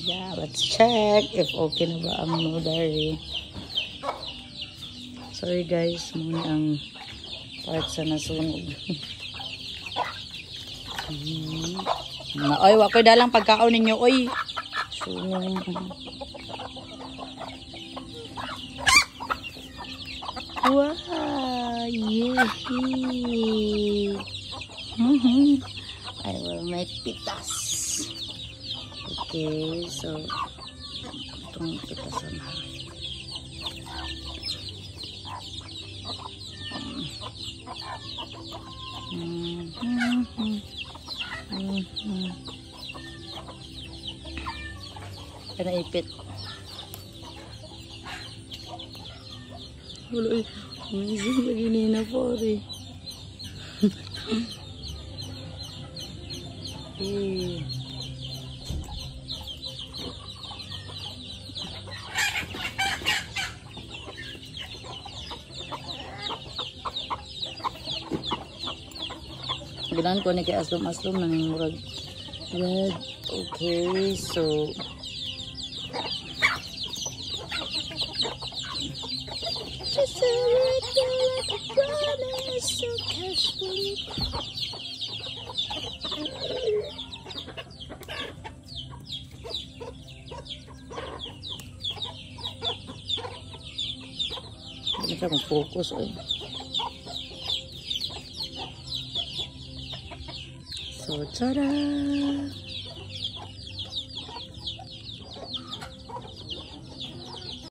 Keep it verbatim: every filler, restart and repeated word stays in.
Yeah, let's check if okay na ba ang nodary. Sorry guys, muna ang part sa nasunog. hmm. na, oy, wakoy dalang pagkaon ninyo, oy. Sunog. Wow, yay! I will make pitas. Okay, so itong pitasan. Mm-hmm. Mm-hmm. Kaya naipit. Wala eh. Amazing lagi nina po rin. Eh. Gilan ko ni kay aslom-aslom nang murag. Good. Okay, so just a little like a promise so casually. Hindi ka kong focus eh. So, tada!